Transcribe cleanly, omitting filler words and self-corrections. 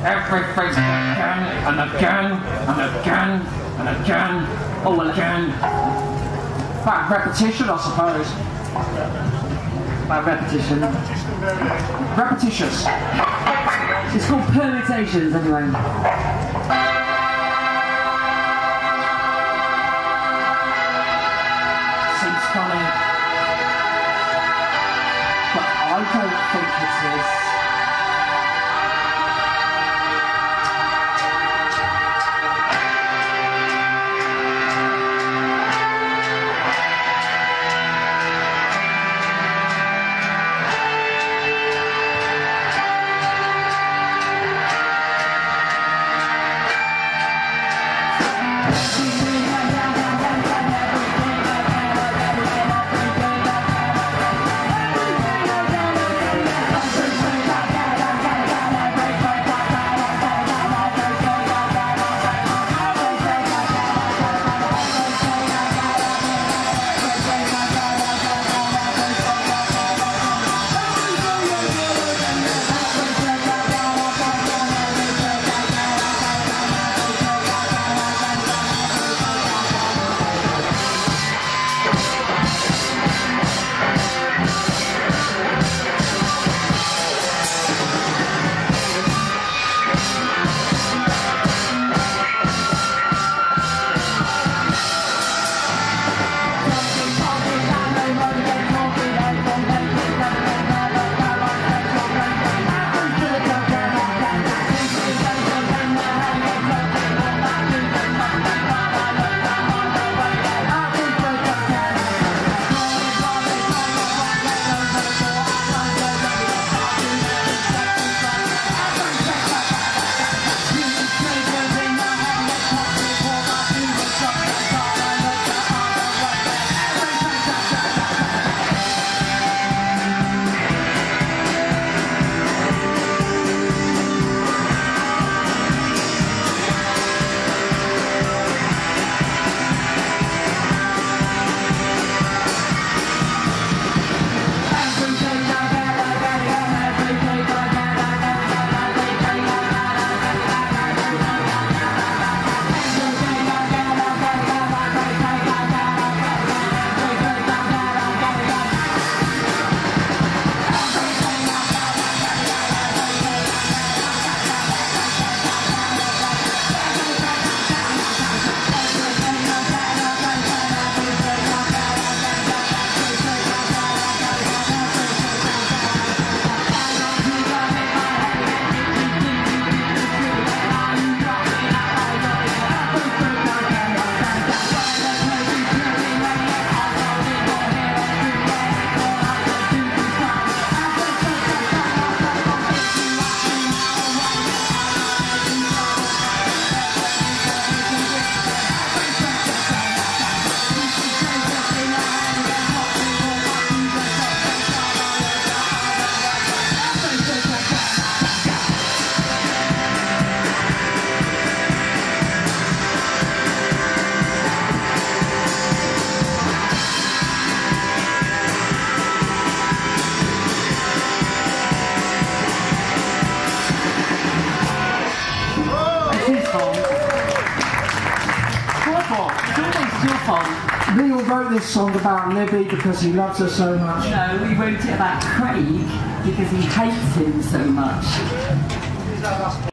everything again and again and again and again, all again. About repetition, I suppose. About repetition. Repetitious. It's called permutations, anyway. Seems funny, but I don't think it is. Neil wrote this song about Libby because he loves her so much. No, he wrote it about Craig because he hates him so much.